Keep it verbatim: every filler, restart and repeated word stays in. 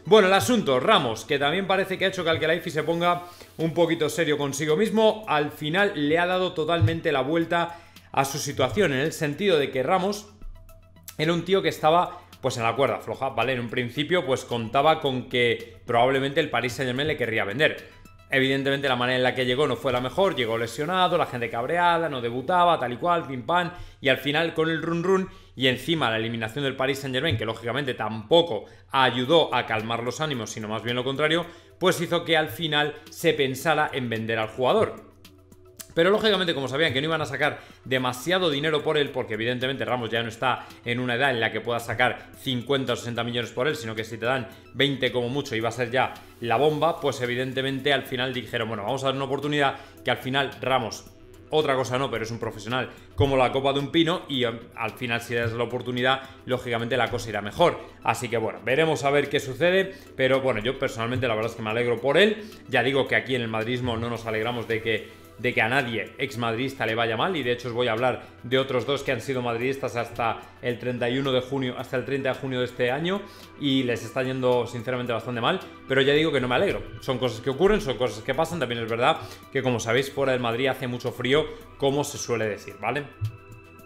Bueno, el asunto, Ramos, que también parece que ha hecho que Al-Khelaifi se ponga un poquito serio consigo mismo, al final le ha dado totalmente la vuelta a su situación, en el sentido de que Ramos era un tío que estaba pues en la cuerda floja, ¿vale? En un principio pues contaba con que probablemente el Paris Saint-Germain le querría vender. Evidentemente la manera en la que llegó no fue la mejor, llegó lesionado, la gente cabreada, no debutaba, tal y cual, pim pam, y al final con el run run y encima la eliminación del Paris Saint-Germain, que lógicamente tampoco ayudó a calmar los ánimos, sino más bien lo contrario, pues hizo que al final se pensara en vender al jugador. Pero lógicamente, como sabían que no iban a sacar demasiado dinero por él, porque evidentemente Ramos ya no está en una edad en la que pueda sacar cincuenta o sesenta millones por él, sino que si te dan veinte como mucho iba a ser ya la bomba, pues evidentemente al final dijeron, bueno, vamos a dar una oportunidad que al final Ramos, otra cosa no, pero es un profesional como la copa de un pino y al final si das la oportunidad, lógicamente la cosa irá mejor. Así que bueno, veremos a ver qué sucede, pero bueno, yo personalmente la verdad es que me alegro por él. Ya digo que aquí en el madridismo no nos alegramos de que de que a nadie exmadridista le vaya mal, y de hecho os voy a hablar de otros dos que han sido madridistas hasta el treinta y uno de junio, hasta el treinta de junio de este año, y les está yendo sinceramente bastante mal, pero ya digo que no me alegro, son cosas que ocurren, son cosas que pasan. También es verdad que, como sabéis, fuera del Madrid hace mucho frío, como se suele decir, ¿vale?